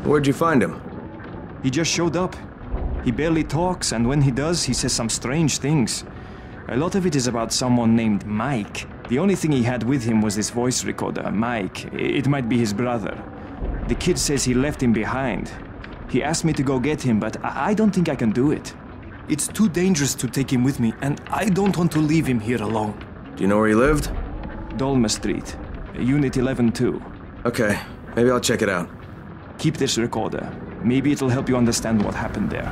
Where'd you find him? He just showed up. He barely talks, and when he does, he says some strange things. A lot of it is about someone named Mike. The only thing he had with him was this voice recorder, Mike. It might be his brother. The kid says he left him behind. He asked me to go get him, but I don't think I can do it. It's too dangerous to take him with me, and I don't want to leave him here alone. Do you know where he lived? Dolma Street, Unit 11-2. Okay, maybe I'll check it out. Keep this recorder. Maybe it'll help you understand what happened there.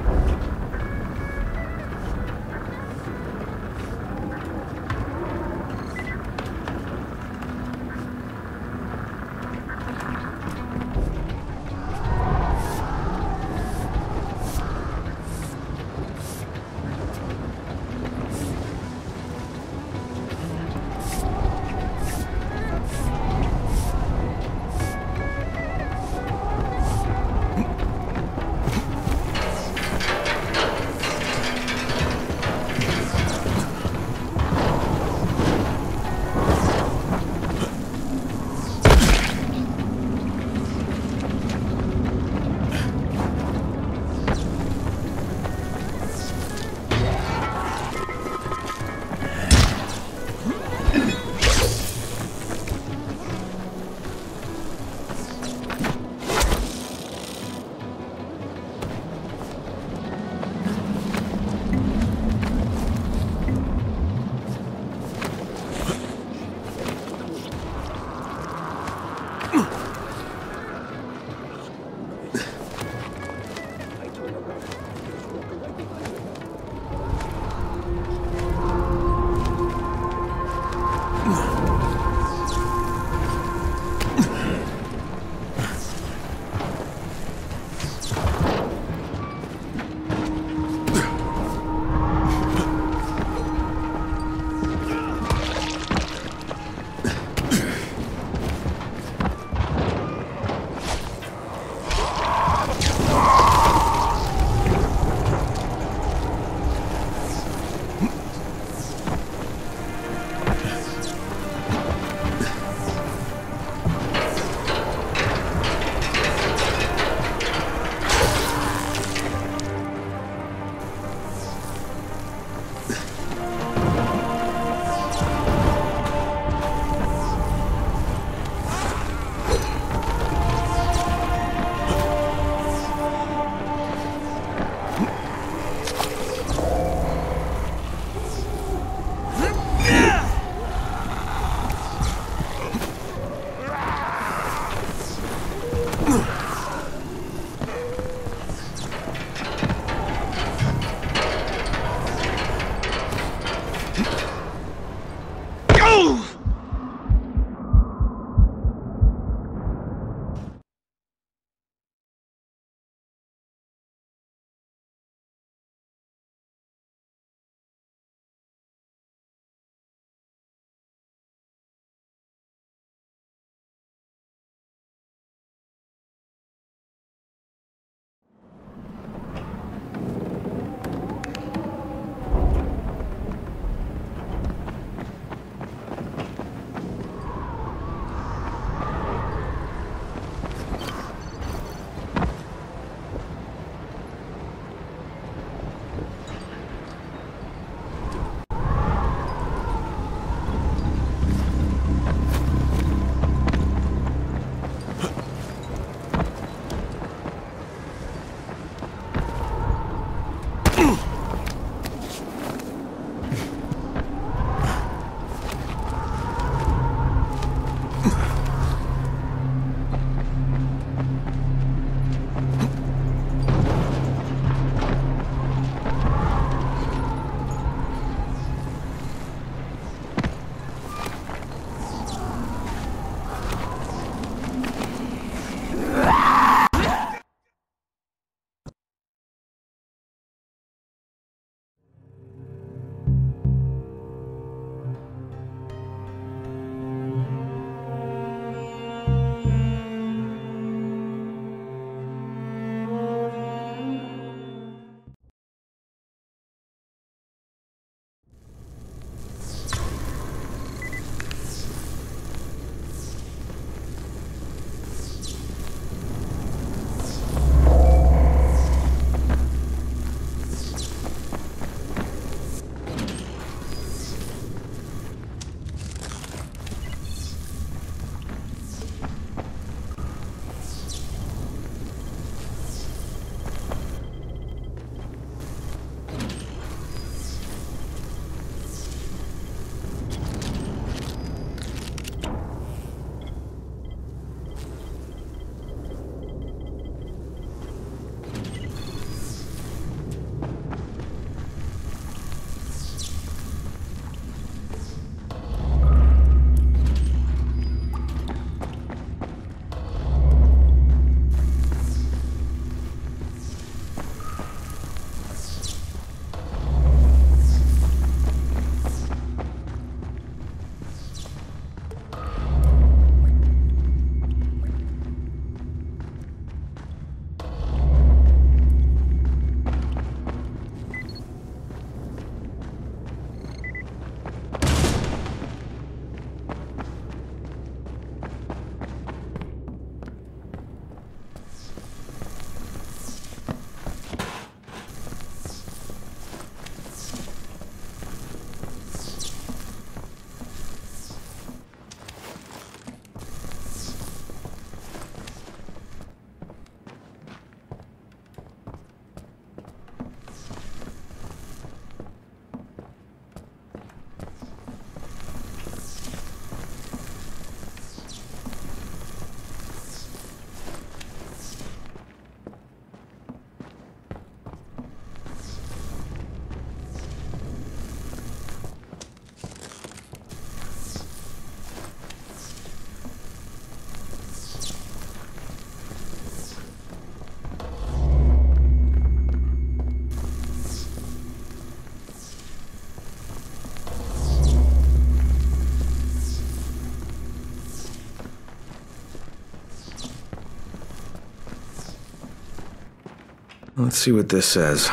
Let's see what this says.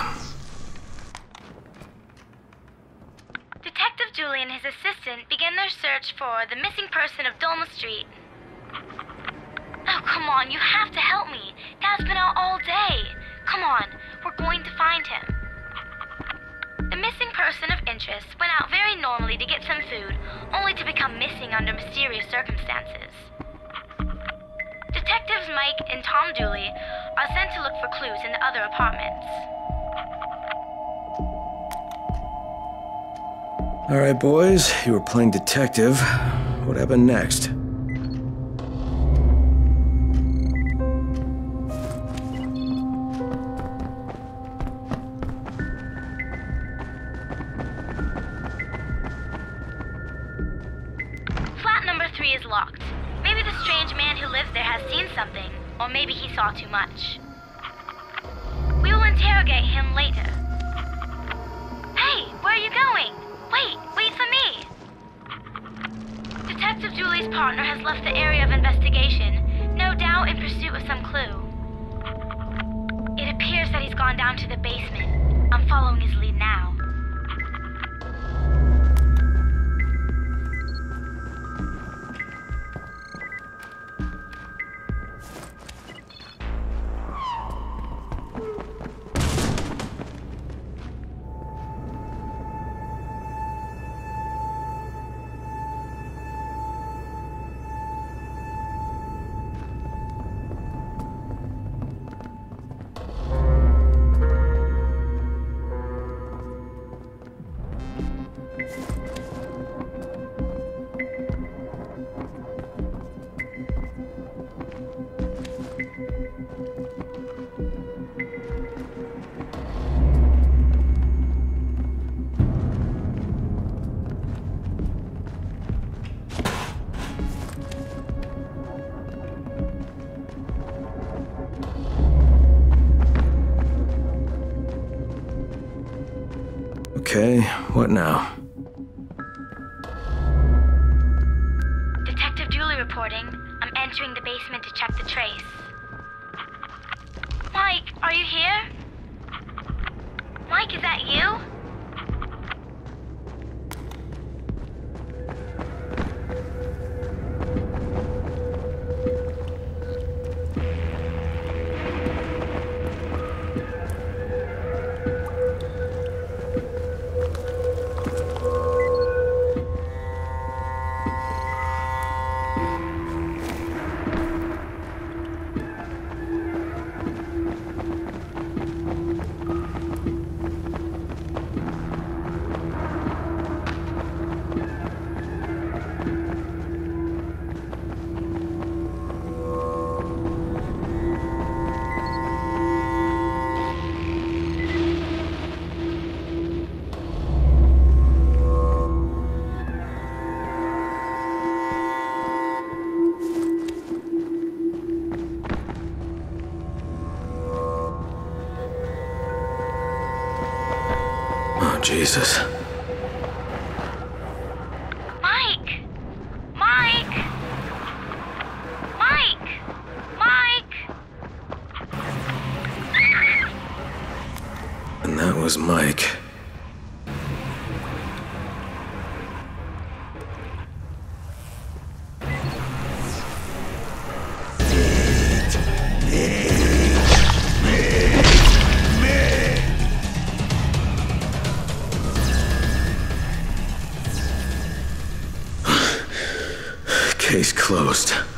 Detective Julie and his assistant begin their search for the missing person of Dolma Street. Oh, come on, you have to help me. Dad's been out all day. Come on, we're going to find him. The missing person of interest went out very normally to get some food, only to become missing under mysterious circumstances. Detectives Mike and Tom Dooley are sent to look for clues in the other apartments. All right, boys, you were playing detective. What happened next? Flat number 3 is locked. Maybe the strange man who lives there has seen something, or maybe he saw too much. We will interrogate him later. Hey, where are you going? Wait for me! Detective Julie's partner has left the area of investigation, no doubt in pursuit of some clue. It appears that he's gone down to the basement. I'm following his lead now. Okay, what now? Detective Julie reporting. I'm entering the basement to check the trace. Mike, are you here? Mike, is that you? Jesus. Mike! Mike! Mike! Mike! And that was Mike. Case closed.